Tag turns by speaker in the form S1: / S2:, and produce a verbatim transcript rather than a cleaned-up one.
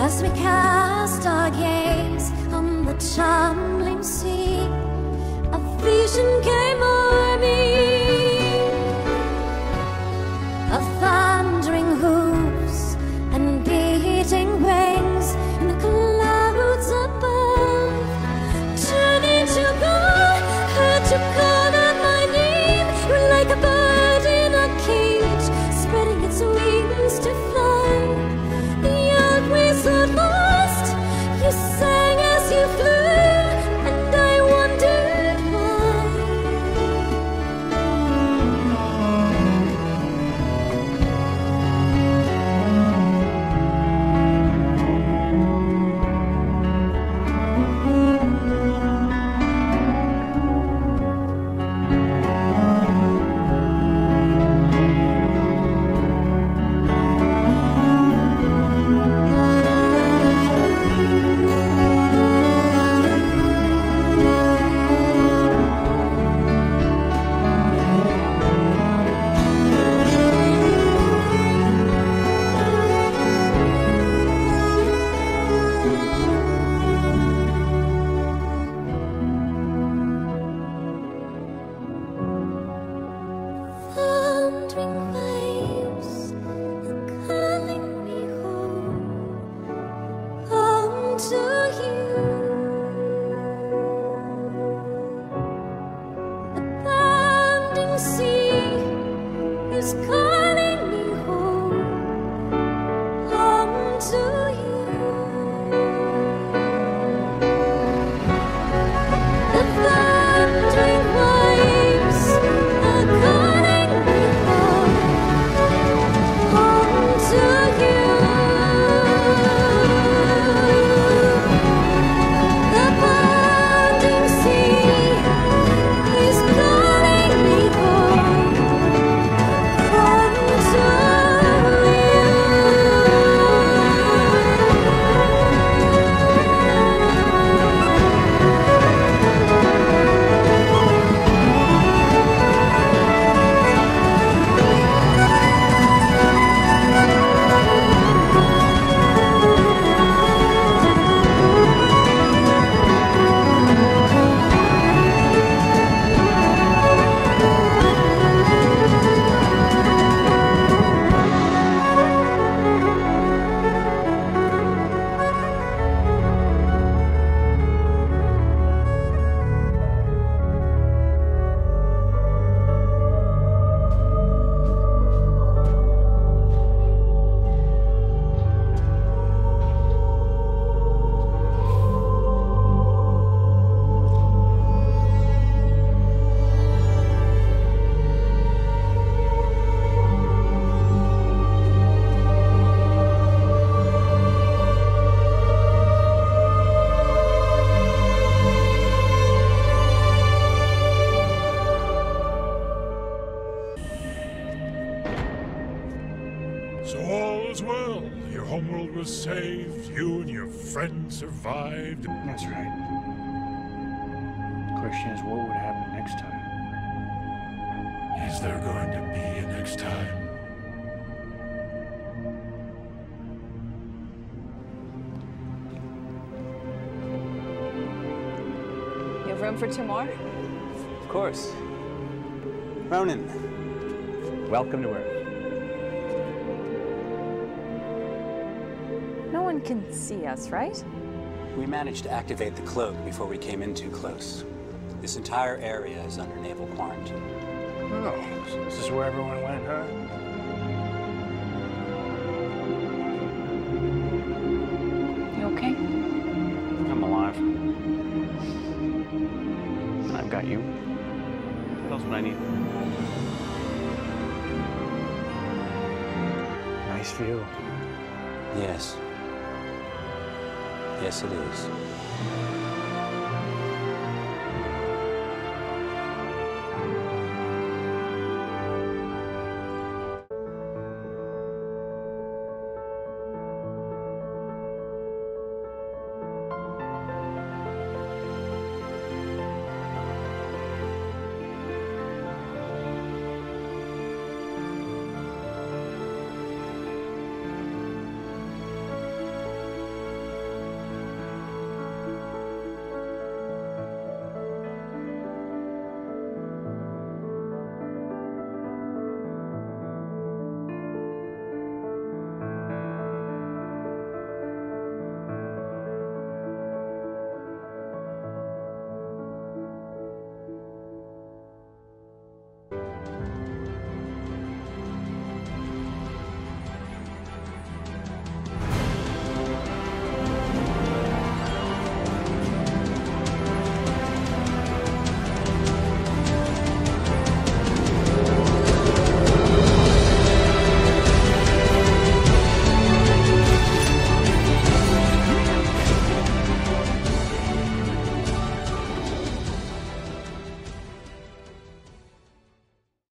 S1: As we cast our gaze on the tumbling sea, a vision came o'er me of thundering hooves and beating wings in the clouds above. Turning to God, heard you call out my name. You're like a bird in a cage, spreading its wings to fly. The earth whistled lost, you sang as you flew, and I wondered why. Thundering waves are calling me home, home to you. The bounding sea is calling me home, home to you. The thundering waves are calling me home, home to you. The bounding sea is calling me home, home to
S2: So all is well. Your homeworld was saved. You and your friend survived.
S3: That's right. The question is, what would happen next time?
S2: Is there going to be a next time?
S4: You have room for two more?
S5: Of course. Ronan, welcome to Earth.
S4: No one can see us, right?
S5: We managed to activate the cloak before we came in too close. This entire area is under naval quarantine.
S3: Oh, so this is where everyone went, huh?
S4: You okay?
S3: I'm alive. And I've got you. What else would I need? Nice view.
S5: Yes. Yes, it is.